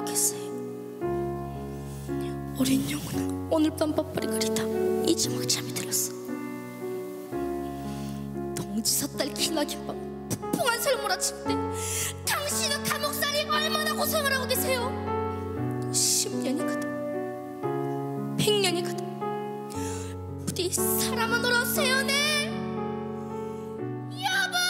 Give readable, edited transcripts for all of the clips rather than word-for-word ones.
하고 계세요. 어린 영혼아, 오늘 밤 밥벌이거리다 이제막 잠이 들었어. 동지사 딸 기나긴 밤 풍부한 설 몰아칠 때 당신은 감옥살이 얼마나 고생을 하고 계세요. 10년이 가도 100년이 가도 부디 사람은 돌아오세요. 네 여보.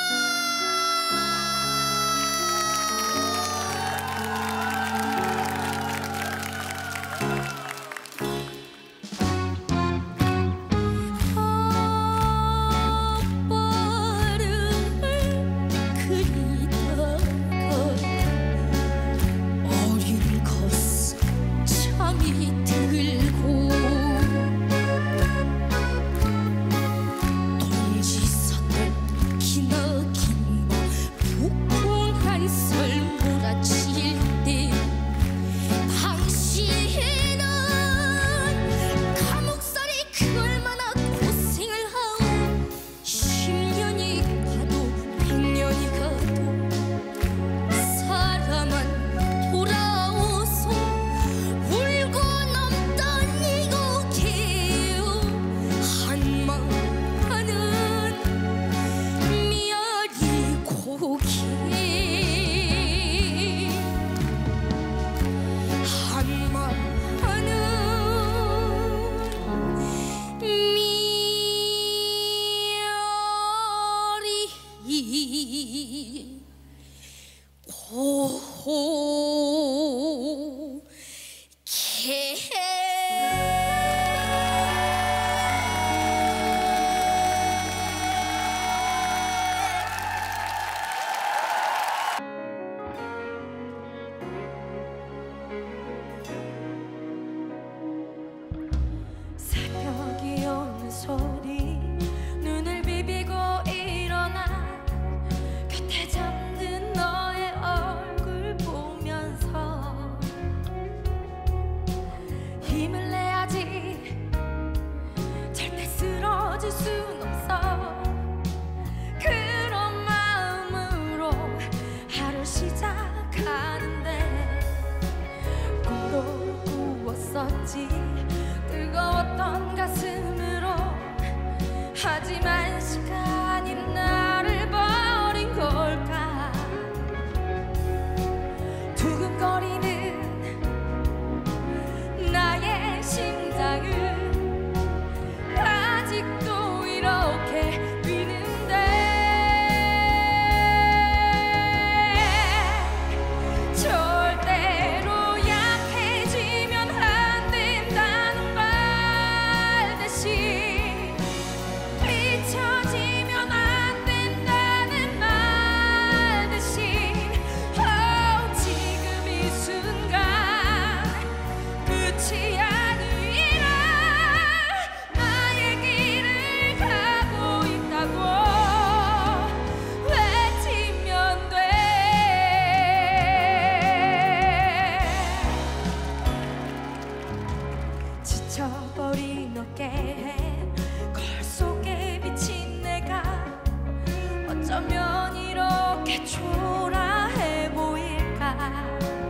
새벽이 오는 소리 눈을 비비고 일어나 곁에 잠든 너의 얼굴 보면서 힘을 내야지 절대 쓰러질 순 없어. 그런 마음으로 하루 시작하는데 꿈도 꾸었었지. 뜨거웠던 가슴으로. 하지만 시간이 나를 버린 걸까. 두근거리는 나의 심장은 아직도 이렇게 뛰는데 절대로 약해지면 안 된다는 말 대신 잊혀지면 안 된다는 말 대신 지금 이 순간 끝이 아니라 나의 길을 가고 있다고 외치면 돼. 지쳐버린 어깨에 거울 속에 비친 내가 어쩌면 이렇게 초라해 보일까.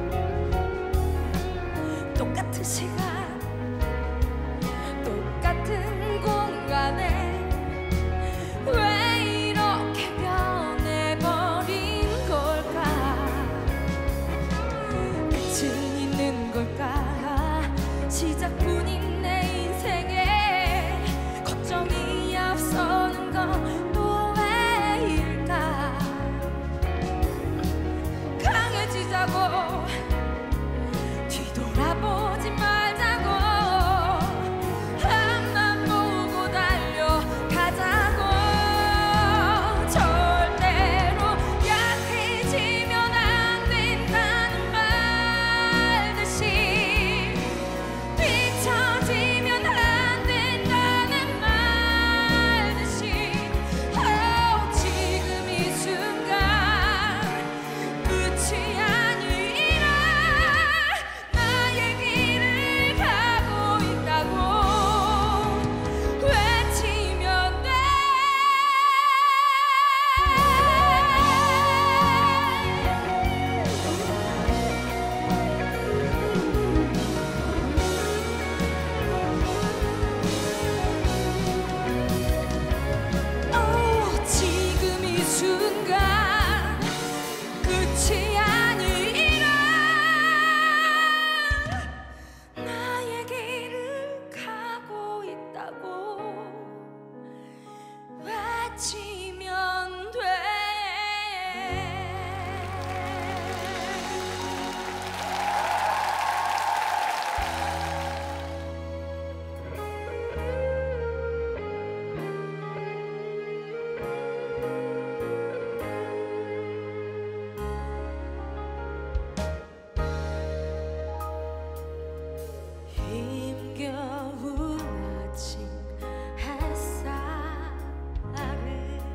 똑같은 시간 똑같은 공간에 왜 이렇게 변해버린 걸까. 끝은 있는 걸까. 시작뿐인 내 인생에 걱정이 앞서는 건 또 왜일까. 강해지자고 뒤돌아보지 말자고 앞만 보고 달려가자고. 절대로 약해지면 안 된다는 말 대신 뒤처지면 안 된다는 말 대신 지금 이 순간 끝이 아니라 나의 길 약해지면 돼. 힘겨운 아침 햇살을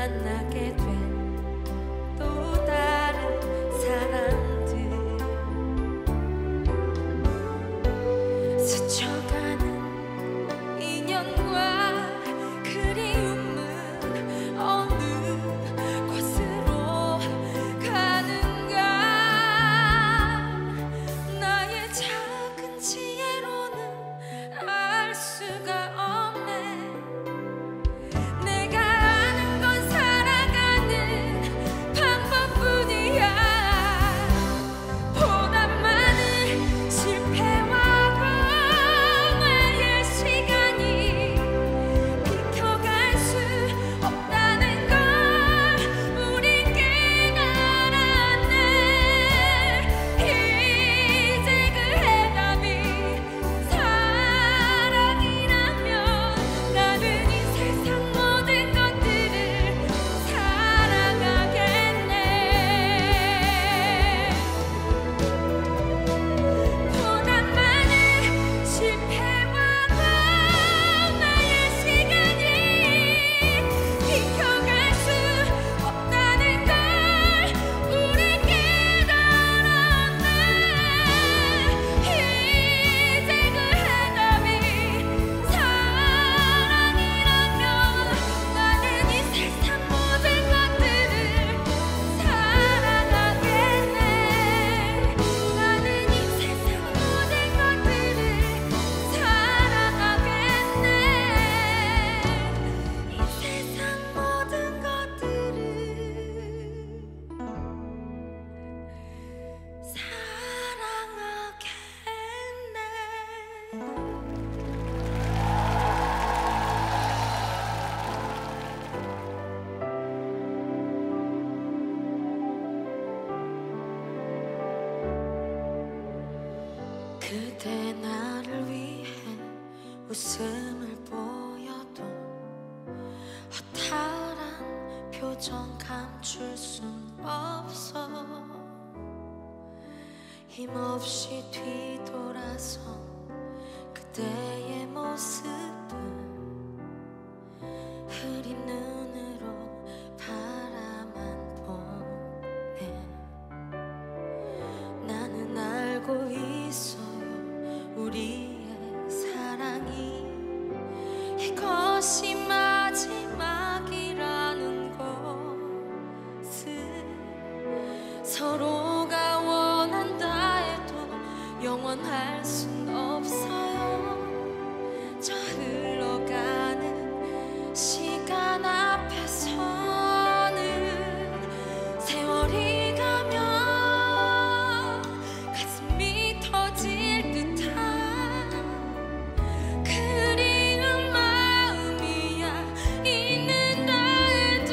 만나게 된 또 다른 사람들 스쳐가는 인연과 그리움은 어느 곳으로 가는가. 나의 작은 지혜로는 알 수가 없네. 내가 아는 건 살아가는 방법뿐이야. 보다 많은 실패와 고난의 시간이 비켜갈 수 없다는 걸 우린 깨달았네. 이제 그 해답이 사랑이라면 나는 이 세상 모든 것들을 사랑하겠네. 보다 많은 실패와 고난의 시간이 비켜갈 수 없다는 걸 우리 깨달았네. 이제 그 해답이 사랑이라면 나는 이 세상 모든 것들을 사랑하겠네. 나는 이 세상 모든 것들을 사랑하겠네. 이 세상 모든 것들을 사랑하겠네. 그대 나를 위해 웃음을 보여도 허탈한 표정 감출 순 없어. 힘없이 뒤돌아서 그대의 모습은 흐린 눈으로 바라만 보네. 나는 알고 있어요. 우리의 사랑이 이것이 마지막이라는 것을. 서로가 원한다 해도 영원할 순 없어요. 저 흘러가는 시간 앞에서는 세월이 가면 가슴이 터질 듯한 그리운 마음이야. 있는다 해도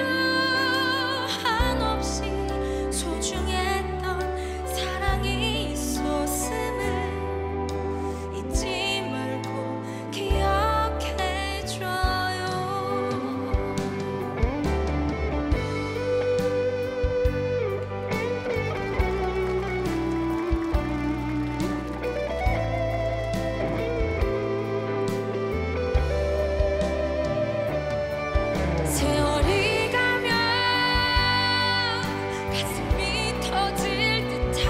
한없이 소중했던 사랑이 있었음을 잊지 말고 기억해줘요. 세월이 가면 가슴이 터질 듯한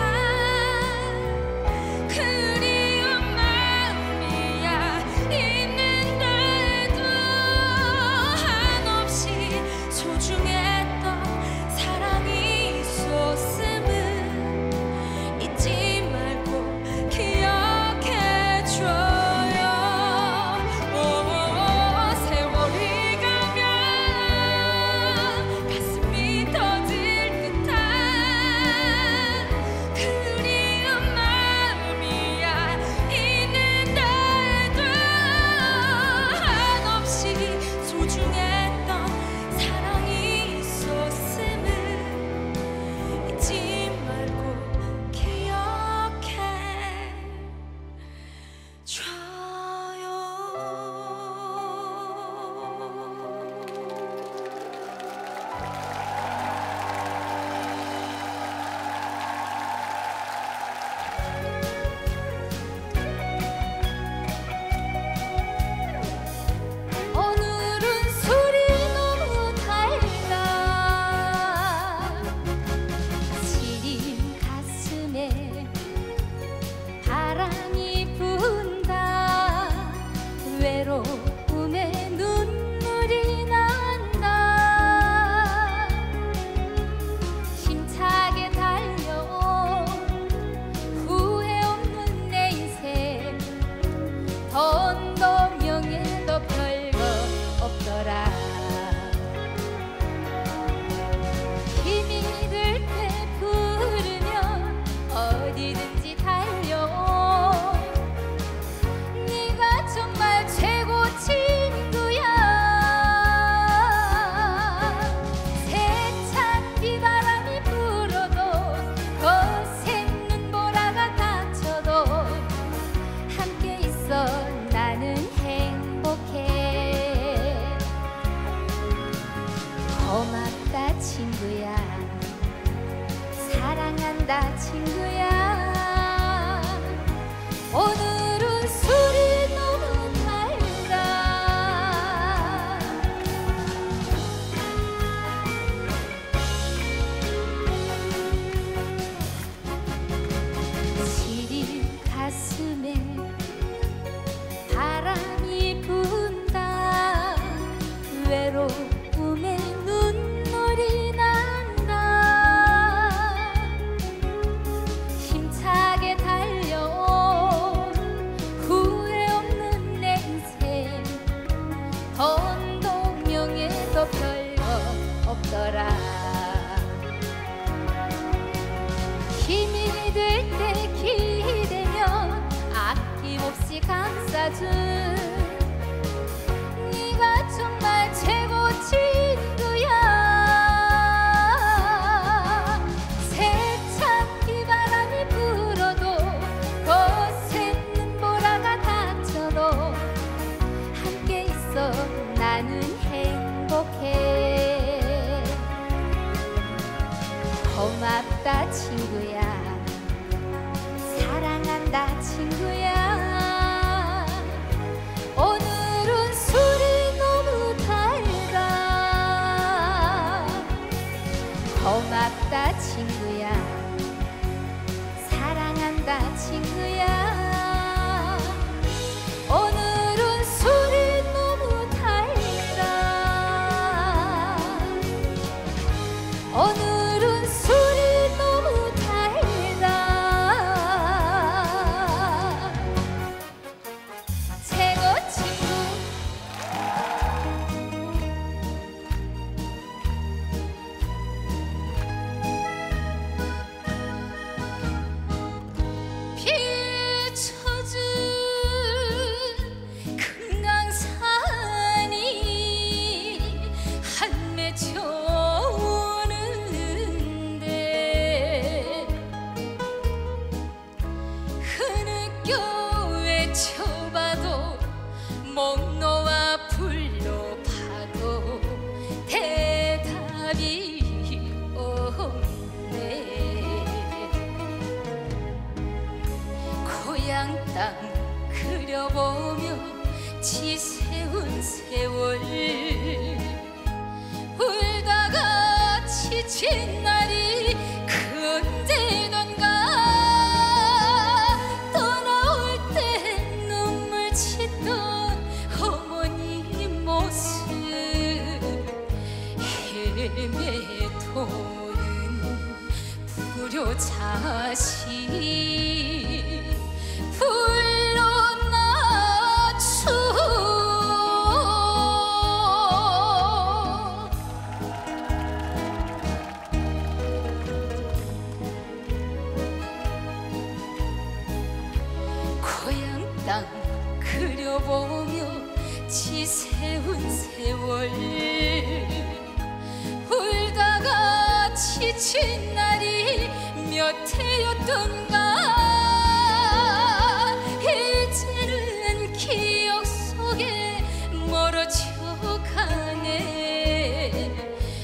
그리운 마음이야. 있는다 해도 한없이 소중했던 사랑이 있었음을 잊지 말고 기억해줘요. 세월이 가면 고맙다 친구야, 사랑한다 친구야. 오늘은 술이 너무 달다. 시린 가슴에 바람이 분다. 외로움에 눈물이 난다. 힘차게 달려온 후회 없는 내 인생. 돈도 명예도 별거 없더라. 힘이 될 때 기대면 아낌없이 감싸준 네가 정말 최고 친구야. 세찬 비바람이 불어도 거센 눈보라가 닥쳐도 함께 있어 나는 행복해. 고맙다 친구야, 사랑한다 친구야. 오늘은 술이 너무 달다. 고맙다 친구야, 사랑한다 친구야. 오늘은 술이 너무 달다. 오늘은 술이 너무 달다. 최고 친구. 비춰준 금강산이 한 맺혀 오는데 흐느껴 외쳐봐도 목 놓아 불러봐도 대답이 없네. 고향 땅 그려보며 지새운 세월. 울다가 지친 날이 언제던가. 떠나올 때 눈물 짓던 어머니 모습. 헤매도는 불효자식 불러놔줘. 고향 땅 그려보며 지새운 세월. 울다가 지친 날이 몇 해였던가. 이제는 기억 속에 멀어져 가네.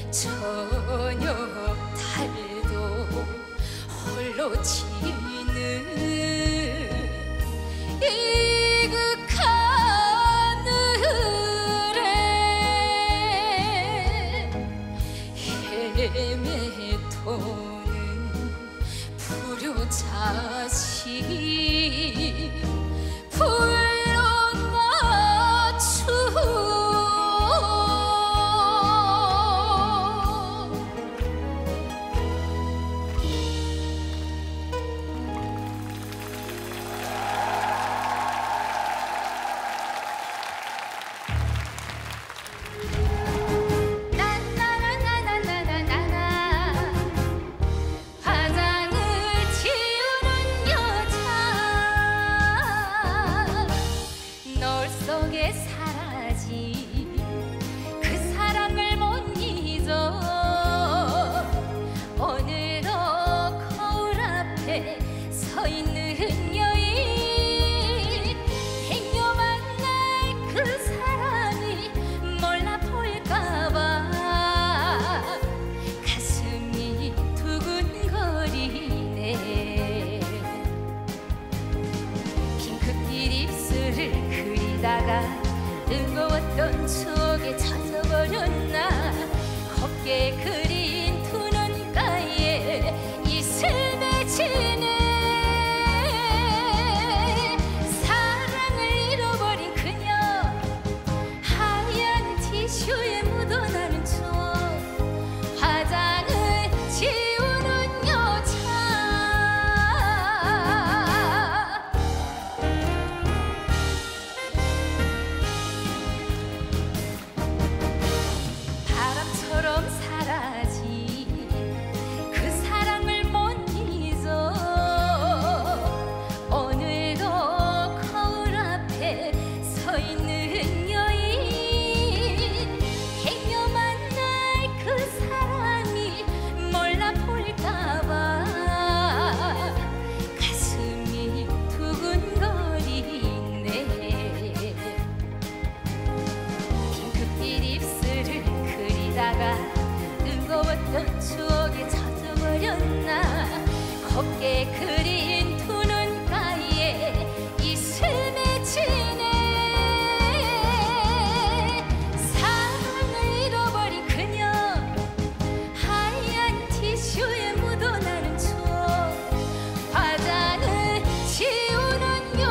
저녁 달도 홀로 지는 이극한 하늘에 헤매도는 불효자식 불러놔줘. 화장을 지우는 여자. 흐르다가 뜨거웠던 추억에 젖어버렸나. 곱게 그린 두 눈가에 이슬 맺히네. 사랑을 잃어버린 그녀, 하얀 티슈에 묻어나는 추억, 화장을 지우는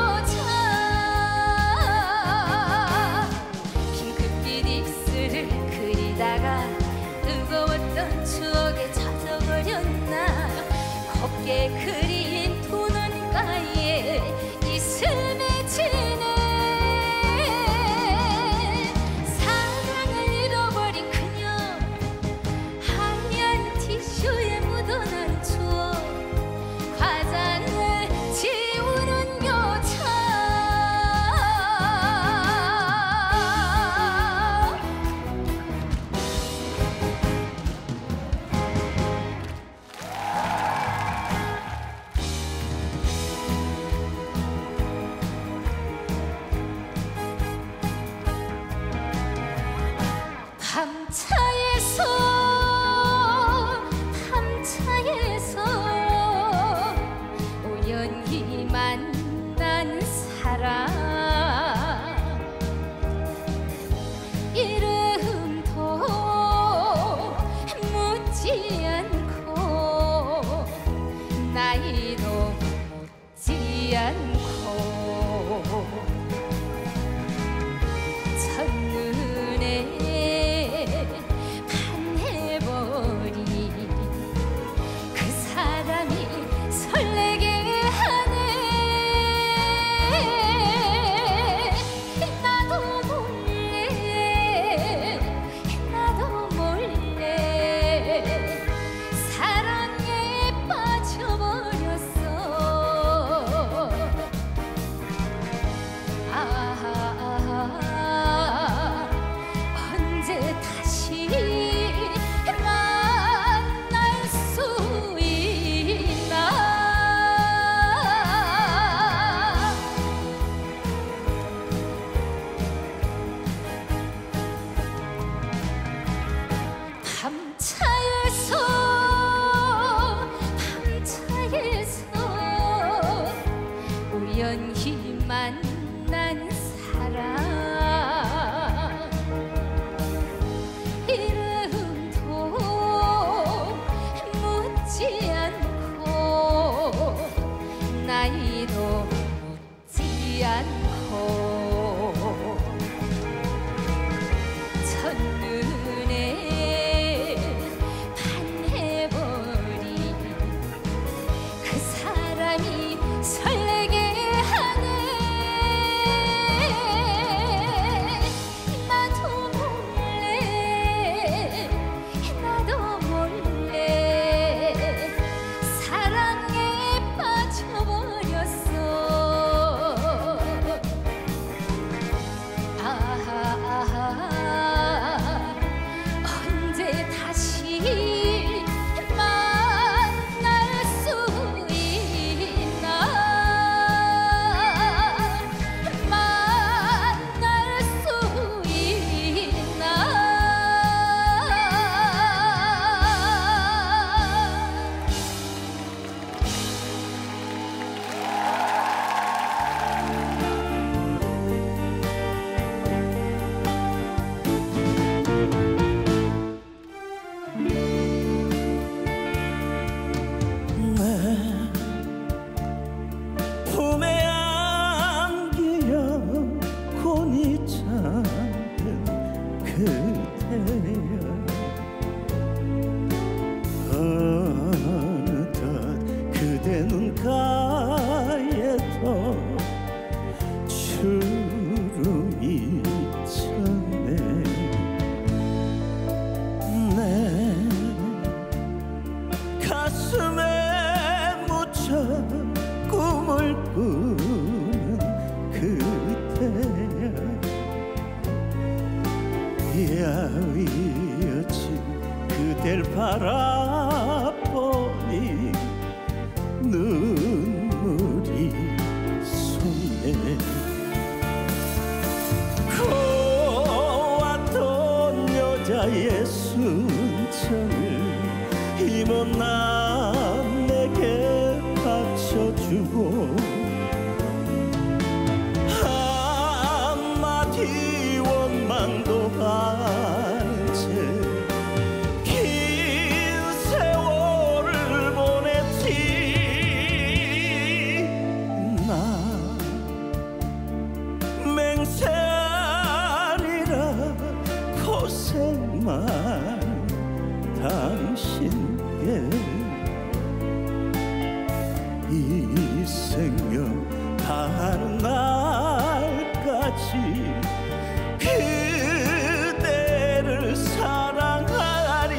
여자. 핑크빛 입술을 그리다가 뜨거웠던 추억에 젖어버렸나. 곱게 그린 두 눈가에 이슬 맺히네. 사랑을 잃어버린 그녀, 하얀 티슈에 묻어난 추억, 화장을 지우는 여자. 밤차에서 우연히 만난 사람, 이름도 묻지 않고 나이도 묻지 않고 첫눈에 반해버린 그 사람이 설레게 하네. 나도 몰래 사랑에 빠져버렸어. 언제 다시 만날 수 있나. 밤차에서 우연히 만난 사람, 이름도 묻지 않고 나이도 묻지 않고 첫눈에 반해버린 그 사람이 설레게 하네. 나도 몰래 사랑에 빠져버렸어. 언제 다시 만날 수 있나. 만날 수 있나. 품에 안기려 곤히 잠든 그대여, 어느덧 그대 눈가에도 주름이 쳤네. 내 가슴에 묻혀 꿈을 꾸는 그대야, 야위어진 그댈 바라보니 눈물이 솟네. 고왔던 여자 여자의 순정을 이 못난 내게 바쳐주고 한마디 원망도 안 채 긴 세월을 보냈지. 나 맹세하리라 고생만 당신께 이 생명 다하는 날까지 그대를 사랑하리.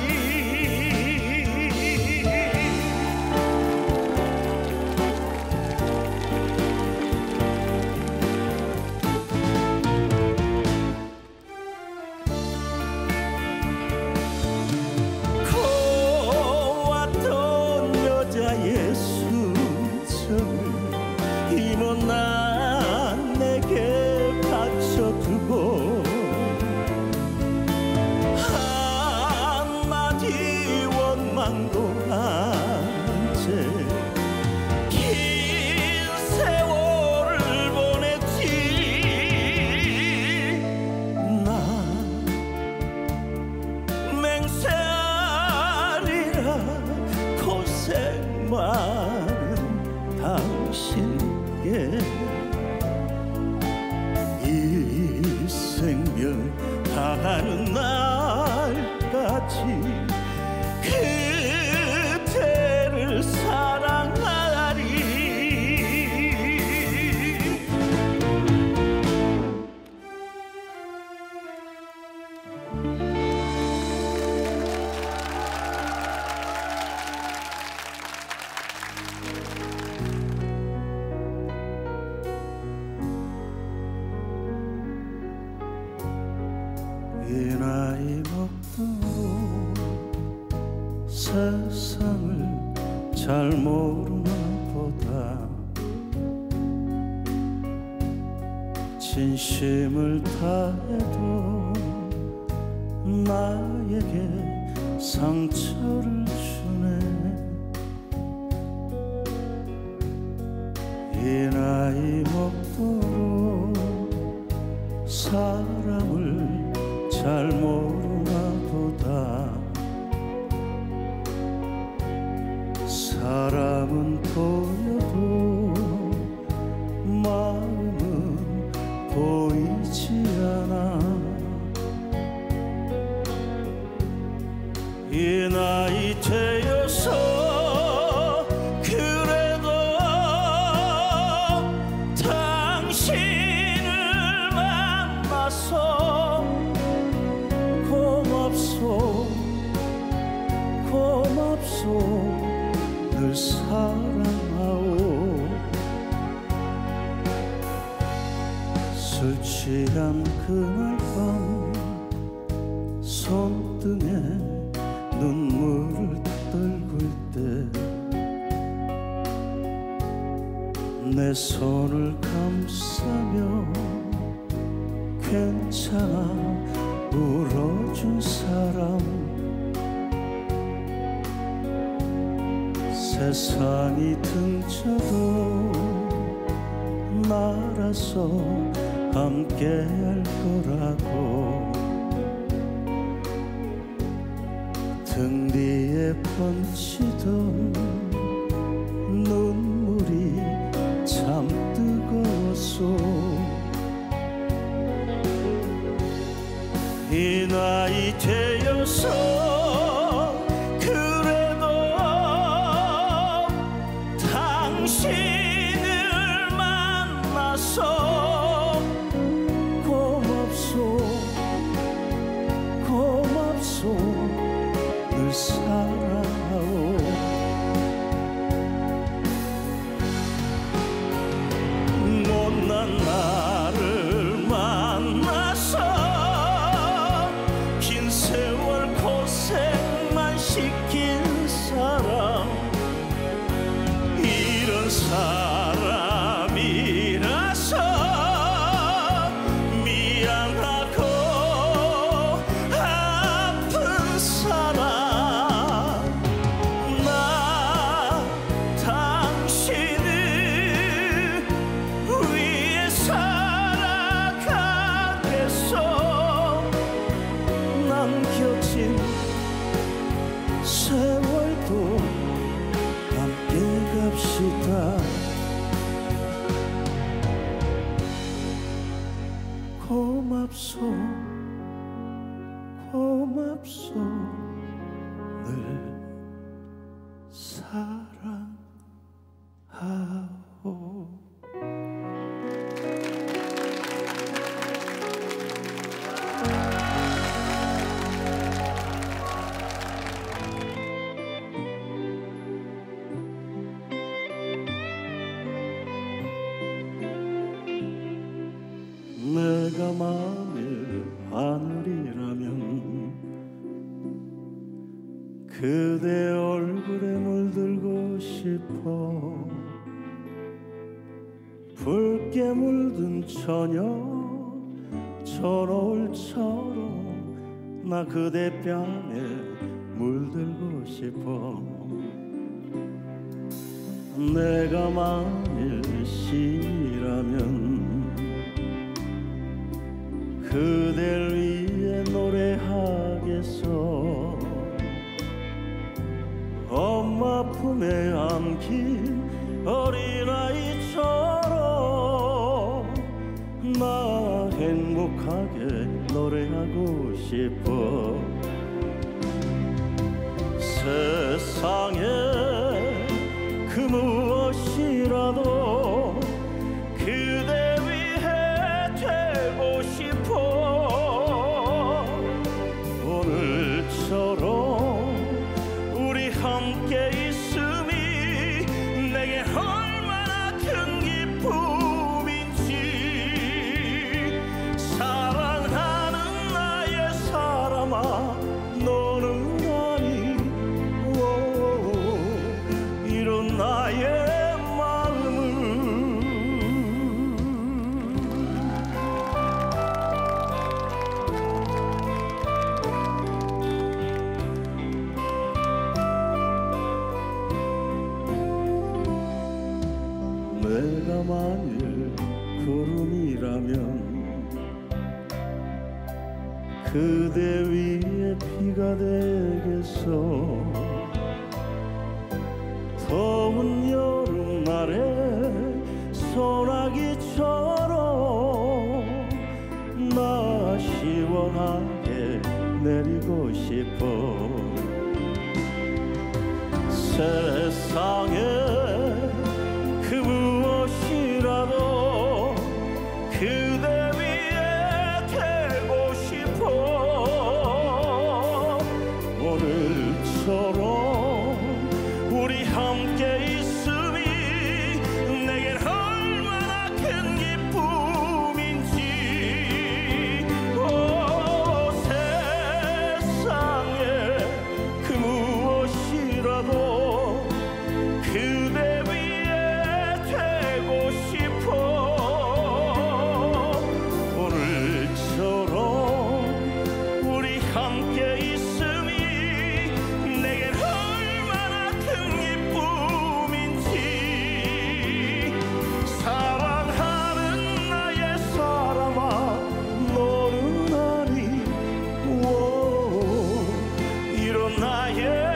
고왔던 여자의 순정을 이 못난 내게 바쳐두고 한마디 원망도 안 채 긴 세월을 보냈지. 나 맹세하리라 고생 많은 당신께 이 생명 다하는 날까지 그대를 사랑하리. 이 나이 먹도록 세상을 잘 모르나 보다 진심을 다해도 나에게 상처를 주네. 이 나이 먹도록 사람을 잘 모르나 보다 사람은 보여도 마음은 보이지 않아. 이 나이 되어서 그래도 당신을 만나서 고맙소 늘 사랑하오. 술 취한 그날 밤 손등에 눈물을 떨굴 때 내 손을 감싸며 괜찮아 울어준 사람. 세상이 등쳐도 나라서 함께할 거라고 등 뒤에 번지던 눈물이 참 뜨거웠소. 이 나이 되어서 그래도 당신을 만나서 고맙소 늘 사랑하오. 고맙소 고맙소 늘 사랑하오. 내가 만일 하늘이라면 그대 얼굴에 물들고 싶어. 붉게 물든 저녁 저노을처럼 나 그대 뺨에 물들고 싶어. 내가 만일 시라면 그댈 위해 노래하겠어. 엄마 품에 안긴 어린아이처럼 나 행복하게 노래하고 싶어. 세상에 그 무엇이라도 그대 위해 되고 싶어. 오늘처럼 우리 함께 있음이 내게 얼마나 큰 기쁨인지. 사랑하는 나의 사람아 너는 아니 이런 나의 내가 만일 구름이라면 그대 위에 비가 되겠어. 더운 여름날에 소나기처럼 나 시원하게 내리고 싶어. 세상에 그 무엇이라도 그대 위에 되고 싶어. 오늘처럼 우리 함께 있음이 내겐 얼마나 큰 기쁨인지. 세상에 그 무엇이라도 그대 위에 되고 싶어. 오늘처럼 우리 함께 있음이 내겐 얼마나 큰 기쁨인지. 사랑하는 나의 사람아 너는 아니 이런 나의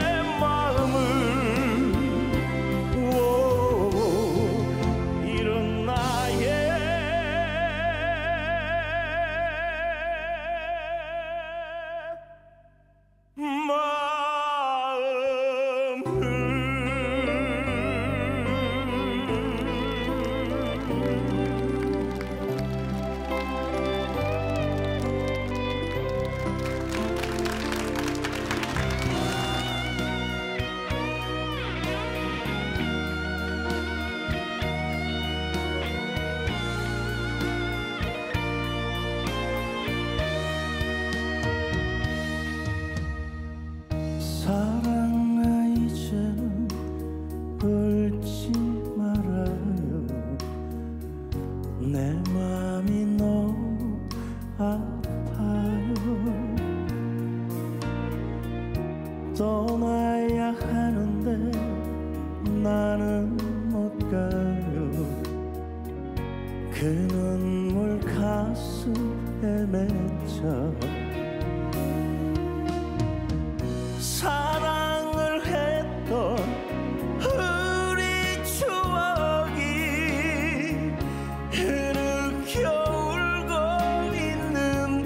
사랑아 이제는 울지 말아요. 내 맘이 너무 아파요. 떠나야 하는데 나는 못 가요. 그 눈물 가슴에 맺혀 사랑을 했던 우리 추억이 흐느껴 울고 있는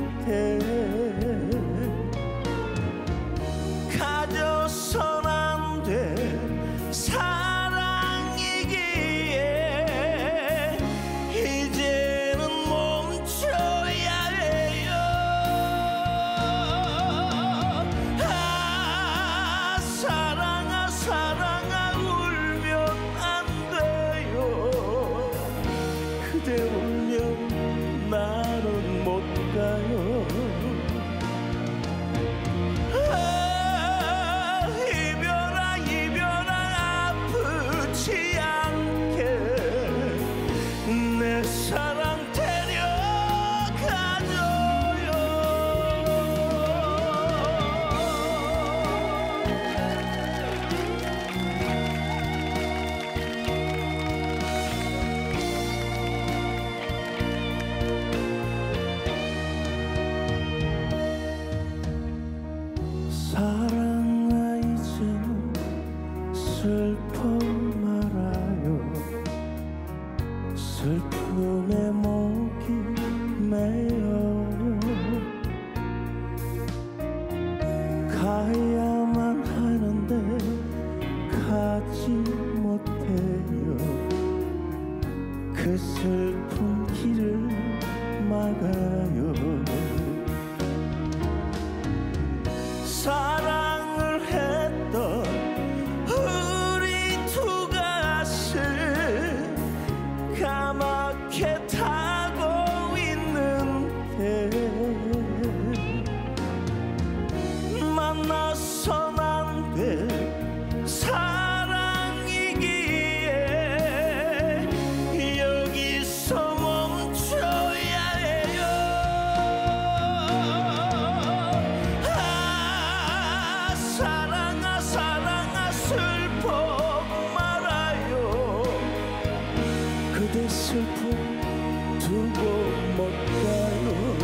사랑아 이제는 슬퍼 말아요. 슬픔의 목이 메어요. 가야만 하는데 가지 못해요. 그 슬픈 길을 막아요. 사랑을 했던 우리 두 가슴 까맣게 타고 있는데 만나선 안 돼 사랑이기에 여기서 멈춰야 해요. 사랑아 사랑아 슬퍼 말아요. 그대 슬픔 두고 못 가요.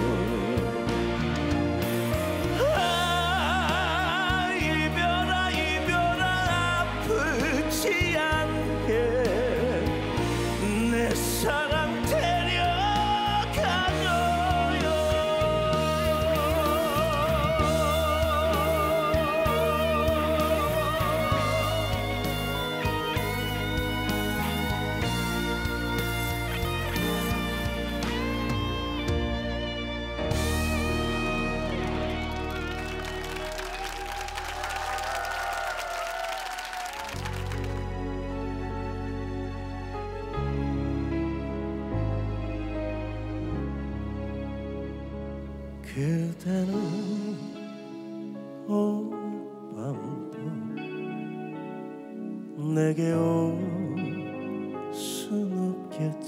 이별아 이별아 아프지 않게 내 사랑 데려가줘요. 그대는 오늘 밤도 내게 올 순 없겠지.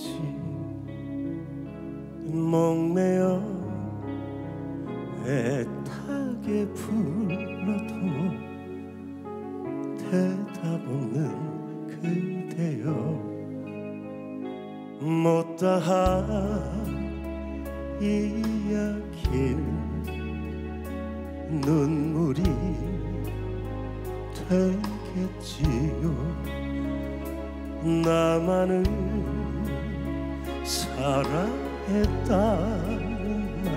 목매어 애타게 불러도 대답 없는 그대여. 못다한 이야기는 눈물이 되겠지요. 나만을 사랑했다는 말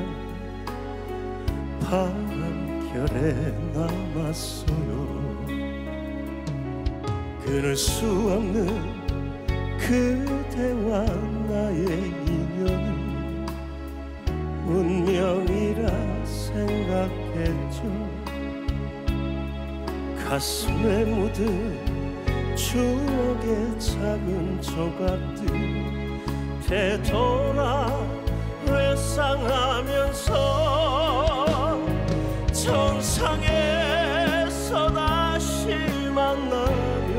바람결에 남았어요. 끊을 수 없는 그대와 나의 인연은 운명이라 생각했죠. 가슴에 묻은 추억의 작은 조각들 되돌아 회상하면서 정상에서 다시 만나며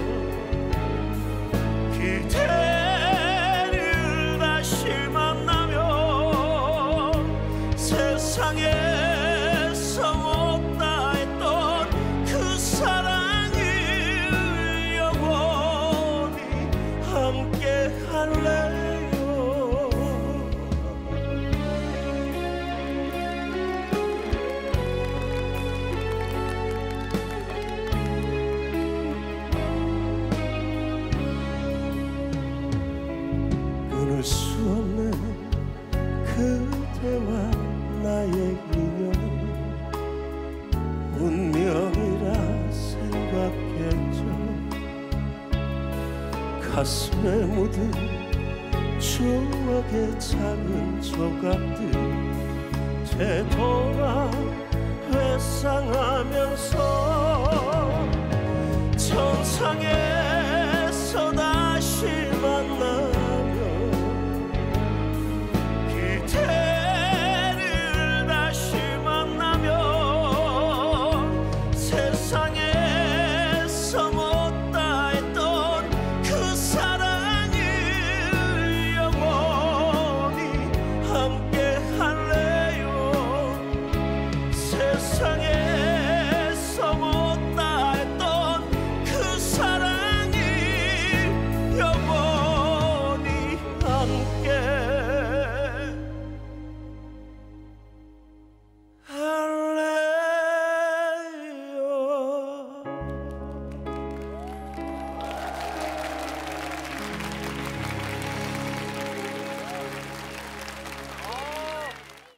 그대를 다시 만나며 세상에서 못다 했던 그 사랑을 영원히 함께 할래요. 끊을 수 없는 그대와 나의 인연 운명이라 생각했죠. 가슴에 묻은 추억의 작은 조각들 되돌아 회상하면서 정상에서 다시 만나며 그대를 다시 만나며 세상에서 못다 했던 그 사랑을 영원히 함께 할래요. 세상에